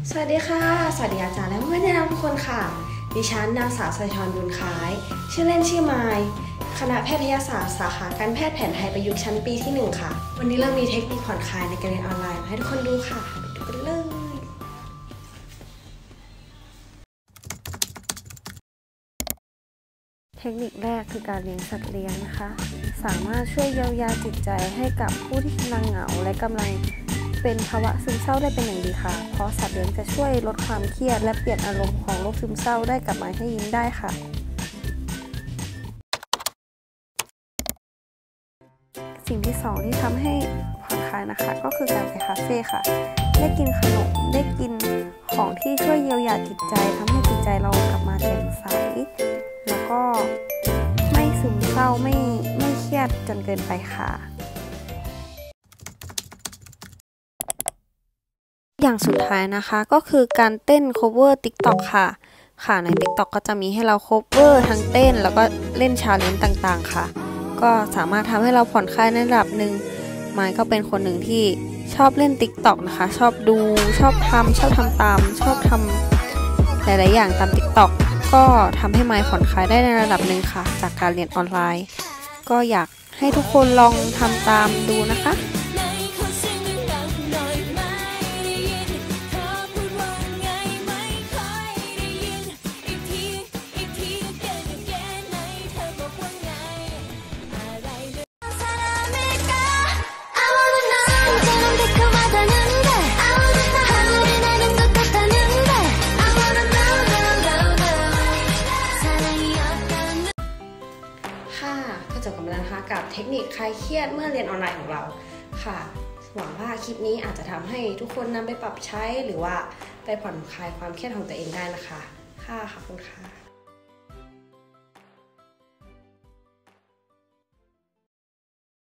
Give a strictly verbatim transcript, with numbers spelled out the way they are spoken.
สวัสดีค่ะสวัสดีอาจารย์และเพื่อนๆทุกคนค่ะดิฉันนางสาวสัญชรบุญคล้ายชื่อเล่นชื่อไมล์คณะแพทยศาสตร์สาขาการแพทย์แผนไทยประยุกต์ชั้นปีที่หนึ่งค่ะวันนี้เรามีเทคนิคผ่อนคลายในการเรียนออนไลน์มาให้ทุกคนดูค่ะไปดูกันเลยเทคนิคแรกคือการเลี้ยงสัตว์เลี้ยงนะคะสามารถช่วยเยียวยาจิตใจให้กับผู้ที่กำลังเหงาและกำลังเป็นภาวะซึมเศร้าได้เป็นอย่างดีค่ะเพราะสัตว์เลี้ยงจะช่วยลดความเครียดและเปลี่ยนอารมณ์ของโรคซึมเศร้าได้กลับมาให้ยิ้มได้ค่ะสิ่งที่สองที่ทำให้ผ่อนคลายนะคะก็คือการไปคาเฟ่ค่ะได้กินขนมได้กินของที่ช่วยเยียวยาจิตใจทำให้จิตใจเรากลับมาแจ่มใสแล้วก็ไม่ซึมเศร้าไม่ไม่เครียดจนเกินไปค่ะอย่างสุดท้ายนะคะก็คือการเต้น cover TikTok ค่ะค่ะใน TikTok ก็จะมีให้เรา cover ทั้งเต้นแล้วก็เล่น challenge ต่างๆค่ะก็สามารถทำให้เราผ่อนคลายในระดับหนึ่งไมค์ก็เป็นคนหนึ่งที่ชอบเล่น TikTok นะคะชอบดูชอบทำชอบทำตามชอบทำหลายๆอย่างตาม TikTok ก็ทำให้ไมค์ผ่อนคลายได้ในระดับหนึ่งค่ะจากการเรียนออนไลน์ก็อยากให้ทุกคนลองทำตามดูนะคะค่ะก็จบกันแล้วนะคะกับเทคนิคคลายเครียดเมื่อเรียนออนไลน์ของเราค่ะหวังว่าคลิปนี้อาจจะทำให้ทุกคนนำไปปรับใช้หรือว่าไปผ่อนคลายความเครียดของตัวเองได้นะคะค่ะขอบคุณค่ะ